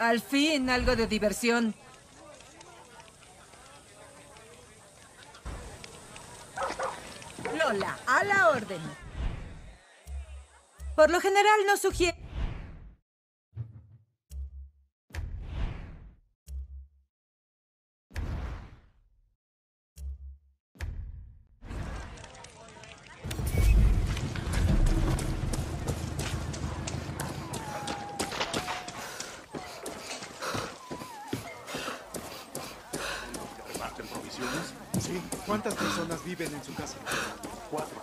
Al fin, algo de diversión. Lola, a la orden. Por lo general no sugiere... ¿Reparten provisiones? Sí. ¿Cuántas personas viven en su casa? 4.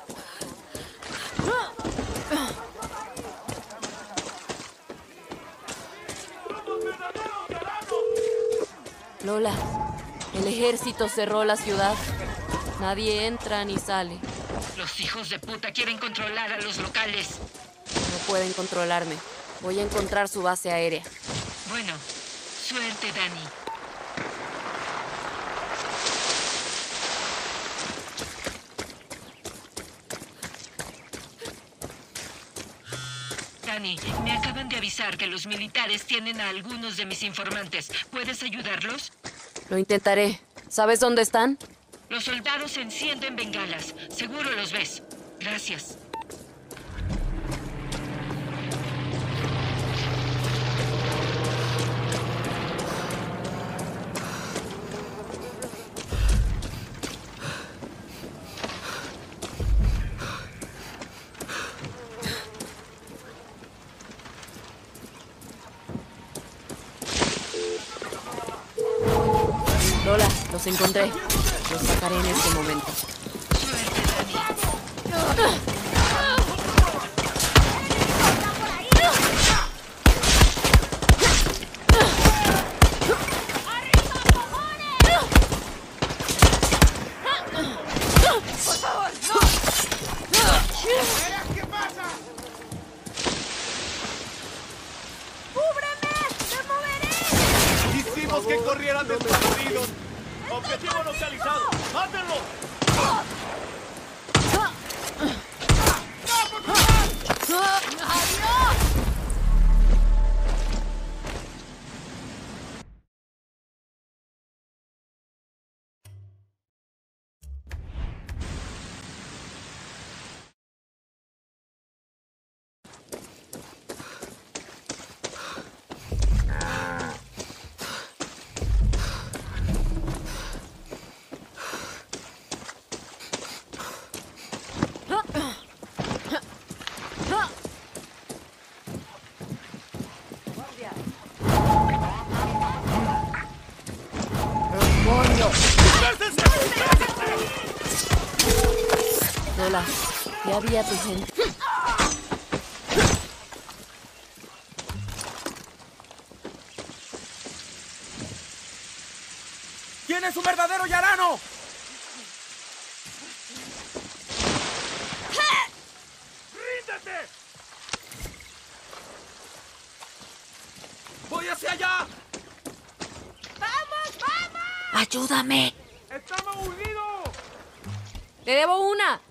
Lola, el ejército cerró la ciudad. Nadie entra ni sale. Los hijos de puta quieren controlar a los locales. No pueden controlarme. Voy a encontrar su base aérea. Bueno, suerte, Dani. Dani, me acaban de avisar que los militares tienen a algunos de mis informantes. ¿Puedes ayudarlos? Lo intentaré. ¿Sabes dónde están? Los soldados encienden bengalas. Seguro los ves. Gracias. Lola, los encontré. Los sacaré en este momento. Suerte, Dani. ¿Qué pasa? Hicimos que corrieran desprotegidos. ¡Objetivo localizado! ¡Mátenlo! Lola, ya había tu gente. ¿Quién es su verdadero Yarano? ¡Ríndete! ¡Voy hacia allá! ¡Ayúdame! ¡Estamos unidos! ¡Te debo una!